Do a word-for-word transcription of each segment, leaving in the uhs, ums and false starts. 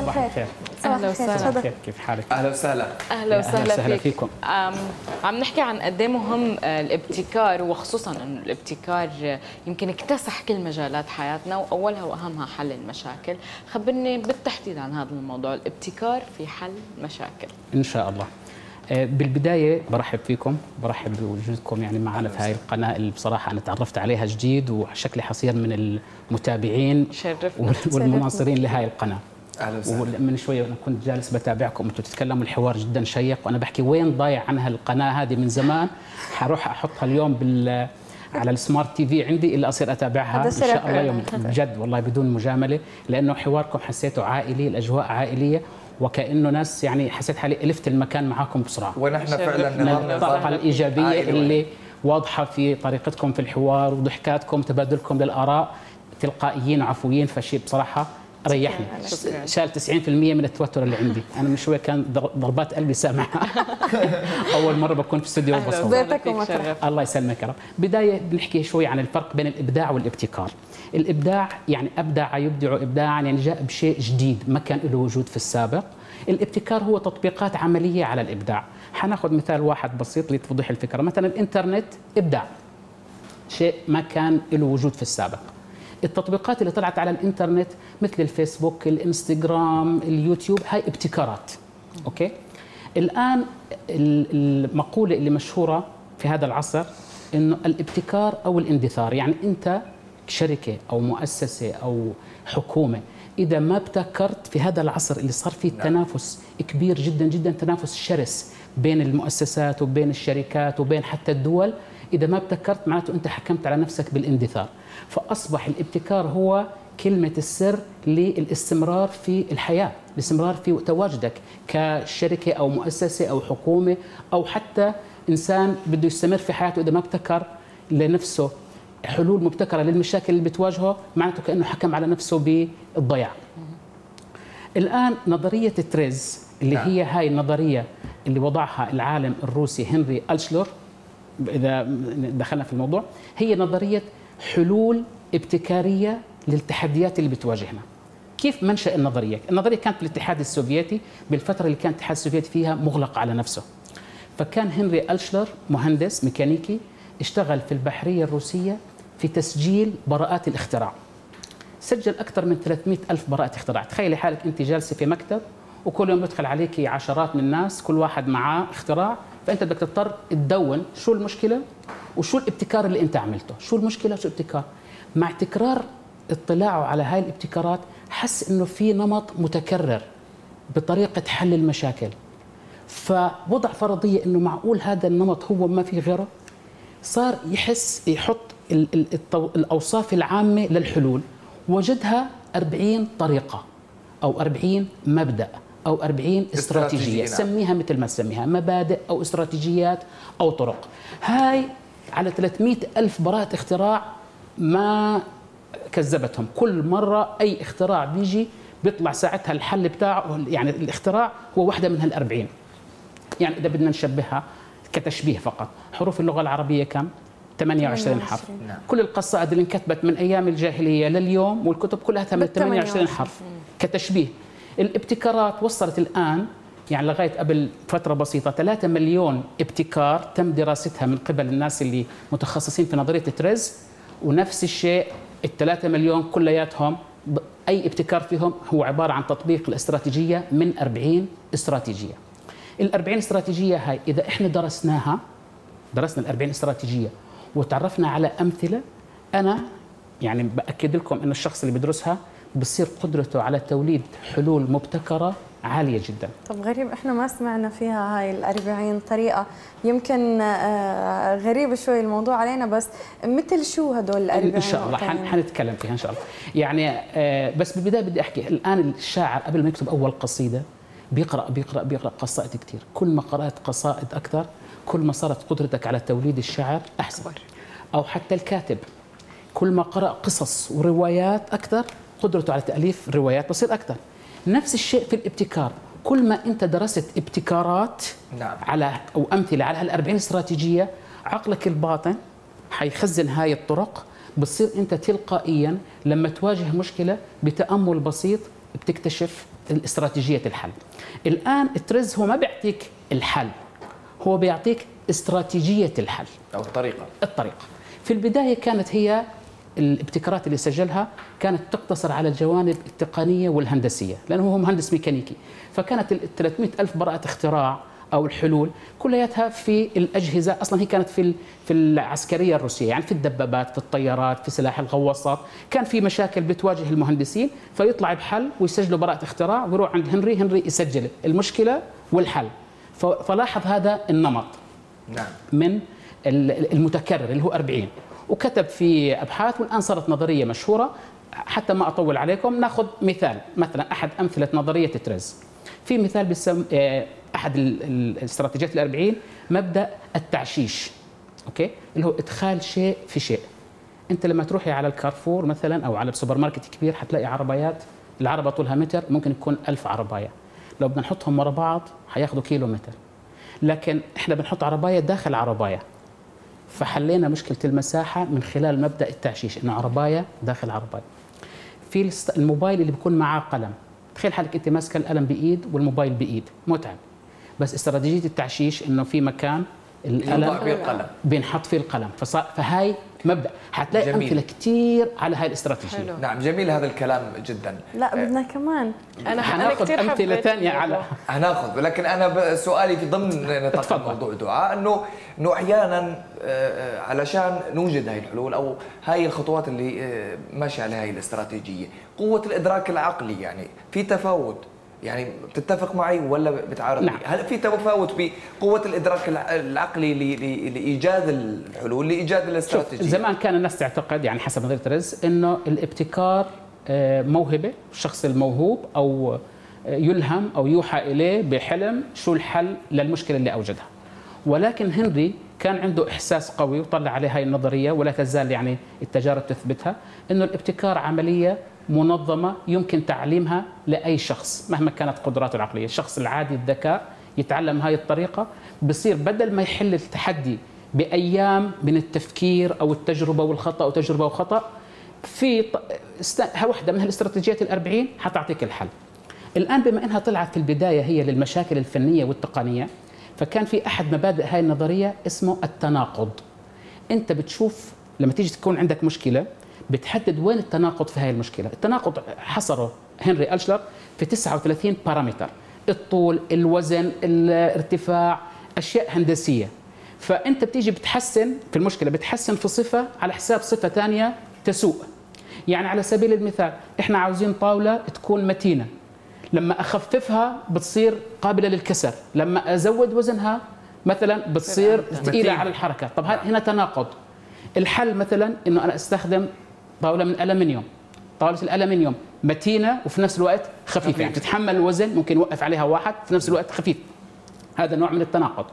صباح الخير. اهلا وسهلا. كيف حالك؟ اهلا وسهلا. اهلا وسهلا, وسهلا فيك. فيكم. عم نحكي عن قد ايه مهم الابتكار، وخصوصا انه الابتكار يمكن اكتسح كل مجالات حياتنا، واولها واهمها حل المشاكل. خبرني بالتحديد عن هذا الموضوع، الابتكار في حل مشاكل. ان شاء الله. بالبدايه برحب فيكم، برحب بوجودكم يعني معنا في هاي القناه اللي بصراحه انا تعرفت عليها جديد، وشكلي حصير من المتابعين شرفنا والمناصرين لهاي القناه. اهلا وسهلا. ومن شويه انا كنت جالس بتابعكم وانتم تتكلموا، الحوار جدا شيق، وانا بحكي وين ضايع عنها القناه هذه من زمان. حروح احطها اليوم بال على السمارت تي في عندي اللي اصير اتابعها ان شاء الله يوم، بجد والله بدون مجامله، لانه حواركم حسيته عائلي، الاجواء عائليه، وكانه ناس يعني حسيت حالي الفت المكان معاكم بسرعه. ونحن فعلا نظام الطاقه الايجابيه اللي واضحه في طريقتكم في الحوار وضحكاتكم، تبادلكم للاراء، تلقائيين وعفويين، فشيء بصراحه ريحني، شال تسعين بالمئة من التوتر اللي عندي. انا من شويه كان ضربات قلبي سامعها. اول مره بكون في استوديو وبصور. الله يسلمك يا رب. بدايه بنحكي شوي عن الفرق بين الابداع والابتكار. الابداع يعني ابدع يبدع ابداعا، يعني جاء بشيء جديد ما كان له وجود في السابق. الابتكار هو تطبيقات عمليه على الابداع. حناخذ مثال واحد بسيط لتوضيح الفكره. مثلا الانترنت ابداع، شيء ما كان له وجود في السابق. التطبيقات اللي طلعت على الانترنت مثل الفيسبوك، الانستغرام، اليوتيوب، هاي ابتكارات. اوكي. الان المقوله اللي مشهوره في هذا العصر انه الابتكار او الاندثار، يعني انت شركه او مؤسسه او حكومه اذا ما ابتكرت في هذا العصر اللي صار فيه تنافس كبير جدا جدا، تنافس شرس بين المؤسسات وبين الشركات وبين حتى الدول، اذا ما ابتكرت معناته انت حكمت على نفسك بالاندثار. فاصبح الابتكار هو كلمه السر للاستمرار في الحياه، الاستمرار في تواجدك كشركه او مؤسسه او حكومه او حتى انسان بده يستمر في حياته. اذا ما ابتكر لنفسه حلول مبتكره للمشاكل اللي بتواجهه معناته كانه حكم على نفسه بالضياع. الان نظريه تريز اللي نعم. هي هاي النظريه اللي وضعها العالم الروسي هنري ألتشلر، اذا دخلنا في الموضوع، هي نظريه حلول ابتكاريه للتحديات اللي بتواجهنا. كيف منشأ النظريه؟ النظريه كانت في الاتحاد السوفيتي، بالفتره اللي كان الاتحاد السوفيتي فيها مغلق على نفسه. فكان هنري ألتشلر مهندس ميكانيكي اشتغل في البحريه الروسيه في تسجيل براءات الاختراع. سجل اكثر من ثلاثمئة ألف براءه اختراع. تخيلي حالك انت جالسه في مكتب وكل يوم يدخل عليك عشرات من الناس، كل واحد معاه اختراع، فانت بدك تضطر تدون شو المشكله وشو الابتكار اللي انت عملته، شو المشكله وشو الابتكار. مع تكرار اطلاعه على هاي الابتكارات حس انه في نمط متكرر بطريقه حل المشاكل، فوضع فرضيه انه معقول هذا النمط هو ما في غيره. صار يحس يحط الاوصاف العامه للحلول، وجدها أربعين طريقه او أربعين مبدا او أربعين استراتيجيه، سميها مثل ما تسميها، مبادئ او استراتيجيات او طرق. هاي على ثلاثمئة ألف براءة اختراع ما كذبتهم. كل مرة أي اختراع بيجي بيطلع ساعتها الحل بتاعه، يعني الاختراع هو واحدة من هالأربعين. يعني إذا بدنا نشبهها كتشبيه فقط، حروف اللغة العربية كم؟ ثمانية وعشرين حرف. نعم. كل القصائد اللي انكتبت من أيام الجاهلية لليوم والكتب كلها ثمانية وعشرين حرف كتشبيه. الابتكارات وصلت الآن يعني لغاية قبل فترة بسيطة ثلاثة مليون ابتكار تم دراستها من قبل الناس اللي متخصصين في نظرية تريز، ونفس الشيء الثلاثة مليون كلياتهم أي ابتكار فيهم هو عبارة عن تطبيق الاستراتيجية من أربعين استراتيجية. الأربعين استراتيجية هاي إذا إحنا درسناها، درسنا الأربعين استراتيجية وتعرفنا على أمثلة، أنا يعني بأكد لكم أن الشخص اللي بدرسها بصير قدرته على توليد حلول مبتكرة عالية جدا. طب غريب احنا ما سمعنا فيها هاي الأربعين طريقة، يمكن آه غريب شوي الموضوع علينا، بس مثل شو هدول الأربعين؟ ان شاء الله حنتكلم فيها ان شاء الله. يعني آه بس بالبداية بدي احكي، الآن الشاعر قبل ما يكتب أول قصيدة بيقرأ بيقرأ بيقرأ قصائد كثير، كل ما قرأت قصائد أكثر كل ما صارت قدرتك على توليد الشعر أحسن. أو حتى الكاتب كل ما قرأ قصص وروايات أكثر قدرته على تأليف روايات بصير أكثر. نفس الشيء في الابتكار، كل ما أنت درست ابتكارات نعم. على أو أمثلة على هالأربعين استراتيجية، عقلك الباطن حيخزن هاي الطرق، بتصير أنت تلقائيا لما تواجه مشكلة بتأمل بسيط بتكتشف استراتيجيه الحل. الان الترز هو ما بيعطيك الحل، هو بيعطيك استراتيجيه الحل او الطريقه. الطريقه. في البدايه كانت هي الابتكارات اللي سجلها كانت تقتصر على الجوانب التقنيه والهندسيه، لانه هو مهندس ميكانيكي، فكانت ال ثلاثمئة ألف براءه اختراع او الحلول كلياتها في الاجهزه، اصلا هي كانت في في العسكريه الروسيه، يعني في الدبابات، في الطيارات، في سلاح الغواصات، كان في مشاكل بتواجه المهندسين، فيطلع بحل ويسجلوا براءه اختراع ويروح عند هنري، هنري يسجل المشكله والحل. فلاحظ هذا النمط نعم من المتكرر اللي هو أربعين، وكتب في ابحاث، والان صارت نظريه مشهوره. حتى ما اطول عليكم ناخذ مثال، مثلا احد امثله نظريه تريز. في مثال بيسم احد الاستراتيجيات الأربعين مبدا التعشيش، اوكي، اللي هو ادخال شيء في شيء. انت لما تروحي على الكارفور مثلا او على السوبر ماركت كبير حتلاقي عربيات، العربه طولها متر، ممكن يكون ألف عربايه، لو بدنا نحطهم ورا بعض حياخذوا كيلو متر، لكن احنا بنحط عربايه داخل عربايه، فحلينا مشكله المساحه من خلال مبدا التعشيش، انه عربايه داخل عربايه. في الموبايل اللي بيكون معاه قلم، تخيل حالك انت ماسكه القلم بايد والموبايل بايد، متعب، بس استراتيجيه التعشيش انه في مكان القلم فيه القلم بينحط فيه القلم، فهاي مبدا. حتلاقي امثله كثير على هاي الاستراتيجيه. حلو. نعم جميل هذا الكلام جدا. لا بدنا كمان. انا حناخذ امثله ثانيه على هناخذ، ولكن انا سؤالي في ضمن نطاق الموضوع دعاء، انه انه احيانا علشان نوجد هاي الحلول او هاي الخطوات اللي ماشيه على هاي الاستراتيجيه، قوه الادراك العقلي يعني في تفاوت، يعني بتتفق معي ولا بتعارض؟ نعم. هل في تفاوت بقوه الادراك العقلي لايجاد الحلول، لايجاد الاستراتيجيه؟ زمان كان الناس تعتقد، يعني حسب نظريه تريز، انه الابتكار موهبه، الشخص الموهوب او يلهم او يوحى اليه بحلم شو الحل للمشكله اللي اوجدها. ولكن هنري كان عنده احساس قوي وطلع عليه هاي النظريه، ولا تزال يعني التجارب تثبتها، انه الابتكار عمليه منظمه يمكن تعليمها لاي شخص مهما كانت قدراته العقليه. الشخص العادي الذكاء يتعلم هاي الطريقه، بصير بدل ما يحل التحدي بايام من التفكير او التجربه والخطا او تجربه وخطا، في وحده من هالاستراتيجيات الأربعين حتعطيك الحل. الان بما انها طلعت في البدايه هي للمشاكل الفنيه والتقنيه، فكان في احد مبادئ هاي النظريه اسمه التناقض. انت بتشوف لما تيجي تكون عندك مشكله بتحدد وين التناقض في هاي المشكله. التناقض حصره هنري ألشلر في تسعة وثلاثين بارامتر، الطول، الوزن، الارتفاع، اشياء هندسيه. فانت بتيجي بتحسن في المشكله، بتحسن في صفه على حساب صفه ثانيه تسوء. يعني على سبيل المثال احنا عاوزين طاوله تكون متينه، لما اخففها بتصير قابله للكسر، لما ازود وزنها مثلا بتصير ثقيله على الحركه. طب هنا تناقض. الحل مثلا انه انا استخدم طاوله من الالمنيوم، طاوله الالمنيوم متينه وفي نفس الوقت خفيفه، يعني تتحمل الوزن، ممكن يوقف عليها واحد، في نفس الوقت خفيف. هذا نوع من التناقض.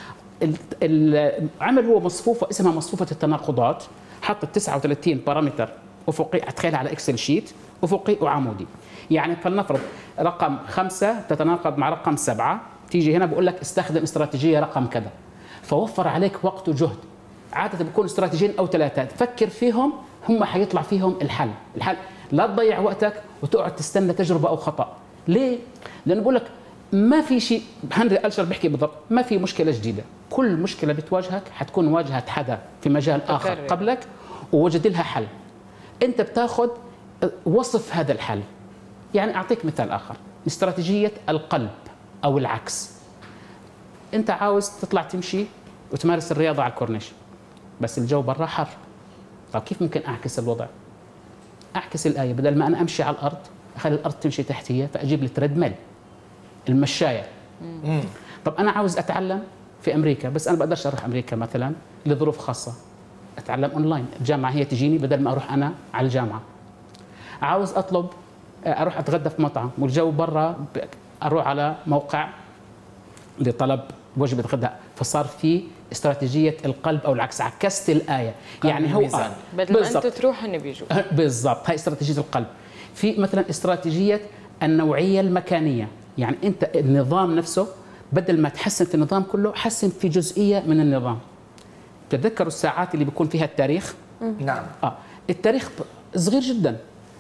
عمل هو مصفوفه اسمها مصفوفه التناقضات، حط تسعة وثلاثين بارامتر افقي، اتخيلها على اكسل شيت، افقي وعمودي. يعني فلنفرض رقم خمسة تتناقض مع رقم سبعة، تيجي هنا بقول لك استخدم استراتيجيه رقم كذا، فوفر عليك وقت وجهد. عاده بيكون استراتيجيين او ثلاثه تفكر فيهم، هم حيطلع فيهم الحل. الحل لا تضيع وقتك وتقعد تستنى تجربه او خطا. ليه؟ لانه بقول لك ما في شيء، هنري ألشلر بيحكي بالضبط، ما في مشكله جديده، كل مشكله بتواجهك حتكون واجهت حدا في مجال اخر تكرر قبلك ووجد لها حل. انت بتاخذ وصف هذا الحل. يعني اعطيك مثال اخر، استراتيجيه القلب او العكس. انت عاوز تطلع تمشي وتمارس الرياضه على الكورنيش، بس الجو برا حر. طيب كيف ممكن اعكس الوضع؟ اعكس الايه، بدل ما انا امشي على الارض اخلي الارض تمشي تحتيه، فاجيب لي تريدميل، المشايه. مم. طب انا عاوز اتعلم في امريكا، بس انا بقدرش اروح امريكا مثلا لظروف خاصه، اتعلم اونلاين، الجامعه هي تجيني بدل ما اروح انا على الجامعه. عاوز اطلب اروح اتغدى في مطعم والجو برا، اروح على موقع لطلب وجبه غداء، فصار في استراتيجيه القلب او العكس، عكست الايه. يعني هو آه. بدل ما انت تروح هن بيجوا. بالضبط، هاي استراتيجيه القلب. في مثلا استراتيجيه النوعيه المكانيه، يعني انت النظام نفسه بدل ما تحسن في النظام كله حسن في جزئيه من النظام. تتذكروا الساعات اللي بيكون فيها التاريخ؟ نعم. اه التاريخ صغير جدا،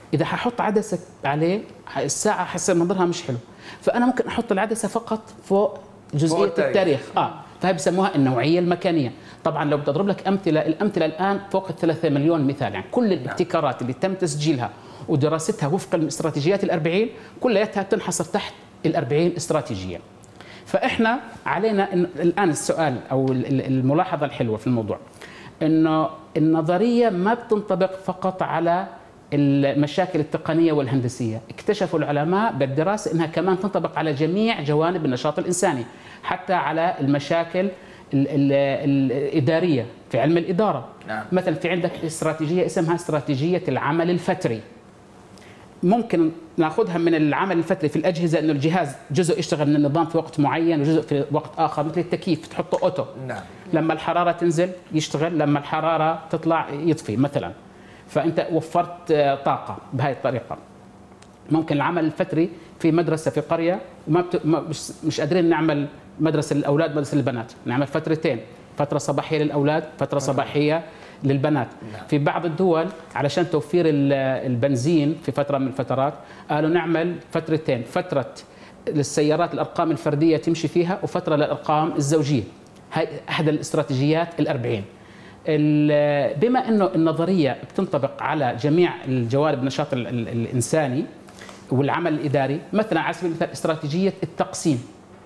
اذا ححط عدسه عليه الساعه حسب منظرها مش حلو، فانا ممكن احط العدسه فقط فوق جزئيه التاريخ, التاريخ. اه فهي بسموها النوعيه المكانيه. طبعا لو بدي اضرب لك امثله، الامثله الان فوق الثلاثة مليون مثال، يعني كل الابتكارات اللي تم تسجيلها ودراستها وفق الاستراتيجيات الأربعين كلياتها تنحصر تحت الأربعين استراتيجيه. فاحنا علينا إن الان السؤال او الملاحظه الحلوه في الموضوع انه النظريه ما بتنطبق فقط على المشاكل التقنيه والهندسيه، اكتشفوا العلماء بالدراسه انها كمان تنطبق على جميع جوانب النشاط الانساني، حتى على المشاكل ال ال الاداريه في علم الاداره. نعم. مثلا في عندك استراتيجيه اسمها استراتيجيه العمل الفتري. ممكن ناخذها من العمل الفتري في الاجهزه، انه الجهاز جزء يشتغل من النظام في وقت معين وجزء في وقت اخر، مثل التكييف تحطه اوتو. نعم. لما الحراره تنزل يشتغل، لما الحراره تطلع يطفي مثلا. فانت وفرت طاقه بهذه الطريقه. ممكن العمل الفتري في مدرسه في قريه وما بت... مش مش قادرين نعمل مدرسه للاولاد مدرسه للبنات، نعمل فترتين، فتره صباحيه للاولاد، فتره صباحيه للبنات. في بعض الدول علشان توفير البنزين في فتره من الفترات قالوا نعمل فترتين، فتره للسيارات الارقام الفرديه تمشي فيها وفتره للارقام الزوجيه. هاي احد الاستراتيجيات الأربعين. بما انه النظريه بتنطبق على جميع الجوانب النشاط الانساني والعمل الاداري، مثلا على سبيل المثال استراتيجيه التقسيم.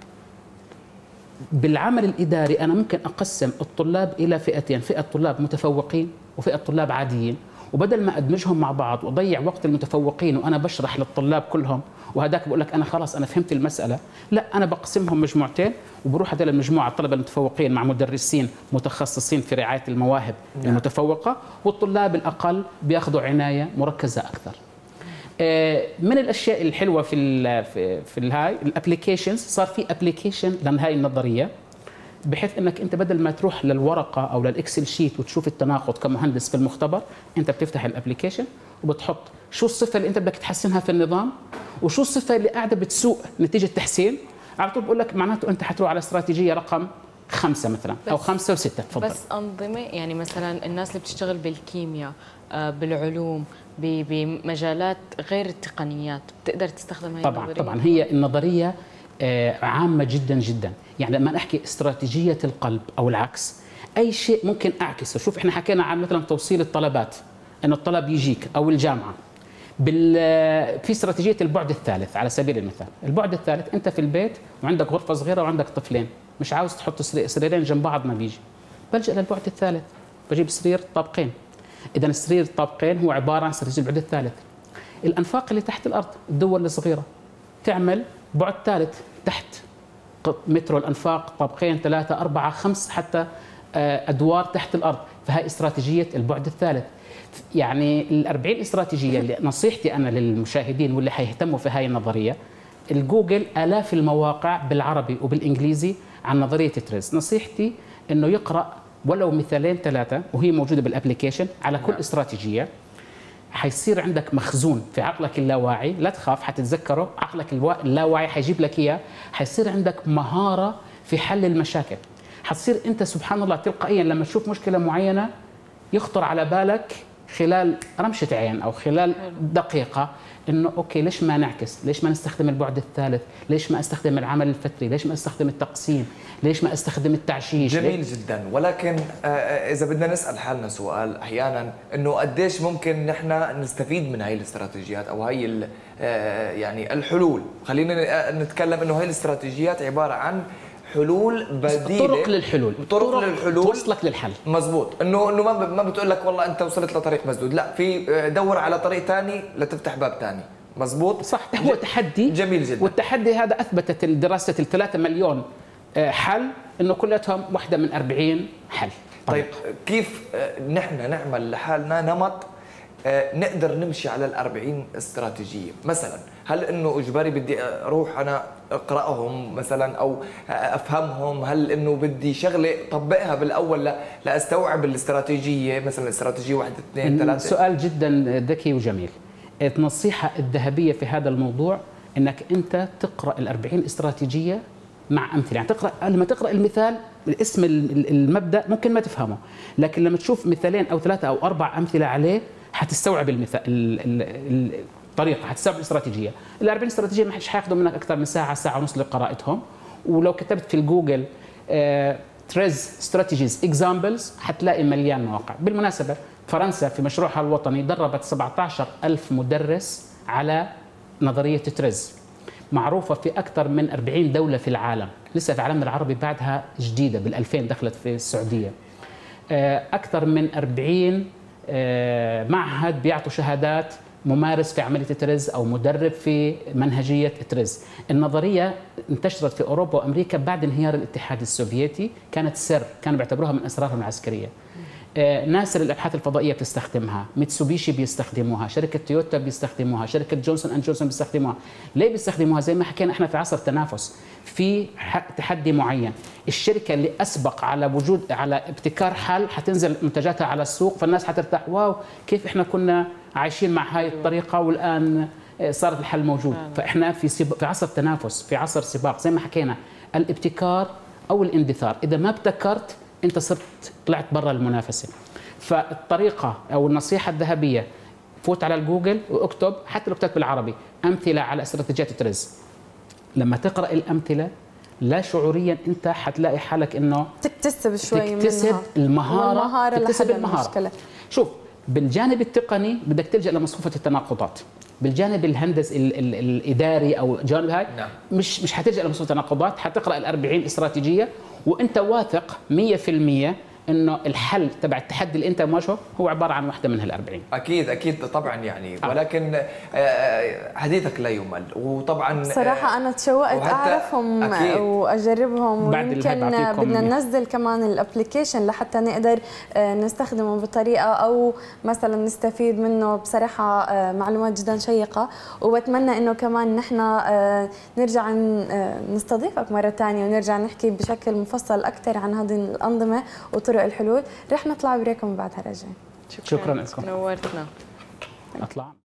بالعمل الاداري انا ممكن اقسم الطلاب الى فئتين، فئه طلاب متفوقين وفئه طلاب عاديين، وبدل ما ادمجهم مع بعض واضيع وقت المتفوقين وانا بشرح للطلاب كلهم وهذاك بقول لك انا خلاص انا فهمت المساله، لا انا بقسمهم مجموعتين وبروح هذول المجموعه الطلبه المتفوقين مع مدرسين متخصصين في رعايه المواهب نعم. المتفوقه، والطلاب الاقل بياخذوا عنايه مركزه اكثر. من الاشياء الحلوه في ال في, في الهاي الابلكيشنز، صار في ابلكيشن لهي النظريه، بحيث انك انت بدل ما تروح للورقه او للاكسل شيت وتشوف التناقض كمهندس في المختبر، انت بتفتح الابلكيشن وبتحط شو الصفه اللي انت بدك تحسنها في النظام وشو الصفه اللي قاعده بتسوء نتيجه تحسين، على طول بقول لك معناته انت حتروح على استراتيجيه رقم خمسه مثلا او خمسه وسته. تفضل. بس انظمه يعني مثلا الناس اللي بتشتغل بالكيمياء بالعلوم بمجالات غير التقنيات بتقدر تستخدم هي طبعا النظريه؟ طبعا هي النظريه عامه جدا جدا، يعني لما نحكي استراتيجيه القلب او العكس، اي شيء ممكن اعكسه. شوف احنا حكينا عن مثلا توصيل الطلبات، ان الطلب يجيك او الجامعه. بال في استراتيجيه البعد الثالث على سبيل المثال، البعد الثالث انت في البيت وعندك غرفه صغيره وعندك طفلين، مش عاوز تحط سريرين جنب بعض ما بيجي، بلجأ للبعد الثالث، بجيب سرير طابقين. اذا السرير الطابقين هو عباره عن استراتيجيه البعد الثالث. الانفاق اللي تحت الارض، الدول الصغيره تعمل بعد ثالث تحت مترو الانفاق، طابقين ثلاثه اربعه خمس حتى ادوار تحت الارض، فهي استراتيجيه البعد الثالث. يعني الأربعين استراتيجيه اللي نصيحتي انا للمشاهدين واللي حيهتموا في هاي النظريه، الجوجل آلاف المواقع بالعربي وبالانجليزي عن نظريه تريز، نصيحتي انه يقرا ولو مثالين ثلاثه وهي موجوده بالابلكيشن على كل استراتيجيه، حيصير عندك مخزون في عقلك اللاواعي، لا تخاف حتتذكره، عقلك اللاواعي حيجيب لك اياه، حيصير عندك مهاره في حل المشاكل. حتصير انت سبحان الله تلقائيا لما تشوف مشكله معينه يخطر على بالك خلال رمشه عين او خلال دقيقه انه اوكي ليش ما نعكس؟ ليش ما نستخدم البعد الثالث؟ ليش ما استخدم العمل الفتري؟ ليش ما استخدم التقسيم؟ ليش ما استخدم التعشيش؟ جميل جدا، ولكن اذا بدنا نسال حالنا سؤال احيانا انه قديش ممكن نحن نستفيد من هاي الاستراتيجيات او هاي يعني الحلول، خلينا نتكلم انه هاي الاستراتيجيات عباره عن حلول بديله، طرق للحلول، طرق, طرق للحلول توصلك للحل. مزبوط، انه انه ما ما بتقول لك والله انت وصلت لطريق مسدود، لا، في دور على طريق ثاني لتفتح باب ثاني. مزبوط، صح، هو تحدي جميل جدا، والتحدي هذا اثبتت دراسه الثلاثة مليون حل انه كلتهم واحده من أربعين حل. طيب كيف نحن نعمل لحالنا نمط نقدر نمشي على الأربعين استراتيجية؟ مثلا هل انه اجباري بدي اروح انا اقراهم مثلا او افهمهم؟ هل انه بدي شغله طبقها بالاول لا لاستوعب الاستراتيجيه، مثلا استراتيجيه واحد اثنين ثلاثه؟ سؤال جدا ذكي وجميل. النصيحه الذهبيه في هذا الموضوع انك انت تقرا الأربعين استراتيجيه مع امثله، يعني تقرا لما تقرا المثال الاسم المبدا ممكن ما تفهمه، لكن لما تشوف مثالين او ثلاثه او اربع امثله عليه حتستوعب المثال الطريقه، حتستوعب الاستراتيجيه. ال أربعين استراتيجيه ما حدش حياخذوا منك اكثر من ساعه ساعه ونص لقراءتهم. ولو كتبت في الجوجل تريز ستراتيجيز اكزامبلز حتلاقي مليان مواقع. بالمناسبه فرنسا في مشروعها الوطني دربت سبعة عشر ألف مدرس على نظريه تريز، معروفه في اكثر من أربعين دوله في العالم، لسه في عالمنا العربي بعدها جديده بالألفين دخلت في السعوديه. اكثر من أربعين معهد بيعطوا شهادات ممارس في عمليه تريز او مدرب في منهجيه تريز. النظريه انتشرت في اوروبا وامريكا بعد انهيار الاتحاد السوفيتي، كانت سر، كانوا بيعتبروها من اسرارهم العسكريه. ناسر الابحاث الفضائيه بتستخدمها، ميتسوبيشي بيستخدموها، شركه تويوتا بيستخدموها، شركه جونسون اند جونسون بيستخدموها. ليه بيستخدموها؟ زي ما حكينا احنا في عصر تنافس، في تحدي معين، الشركه اللي اسبق على وجود على ابتكار حل حتنزل منتجاتها على السوق، فالناس حترتاح، واو كيف احنا كنا عايشين مع هاي الطريقه والان صارت الحل موجود. فاحنا في سب... في عصر تنافس، في عصر سباق، زي ما حكينا الابتكار او الاندثار، اذا ما ابتكرت انت صرت طلعت برا المنافسه. فالطريقه او النصيحه الذهبيه، فوت على الجوجل واكتب، حتى لو كتبت بالعربي، امثله على استراتيجيات تريز. لما تقرا الامثله لا شعوريا انت حتلاقي حالك انه تكتسب شوي تكتسب منها المهاره، المهارة تكتسب المهاره. المشكلة. شوف، بالجانب التقني بدك تلجا لمصفوفه التناقضات، بالجانب الهندسي ال ال الاداري او جانب هاي نعم. مش مش حتلجا لمصفوفه التناقضات، حتقرا ال أربعين استراتيجيه وانت واثق مية بالمية انه الحل تبع التحدي اللي انت ماشيه هو عباره عن واحده من هال أربعين. اكيد اكيد طبعا يعني، ولكن حديثك لا يمل. وطبعا صراحه انا تشوقت اعرفهم واجربهم، ويمكن بدنا ننزل كمان الابلكيشن لحتى نقدر نستخدمه بطريقه او مثلا نستفيد منه. بصراحه معلومات جدا شيقه، وبتمنى انه كمان نحن نرجع نستضيفك مره ثانيه ونرجع نحكي بشكل مفصل اكثر عن هذه الانظمه وطرق الحلول. رح نطلع بريكم بعدها راجعين. شكرا لكم، نورتنا. اطلع.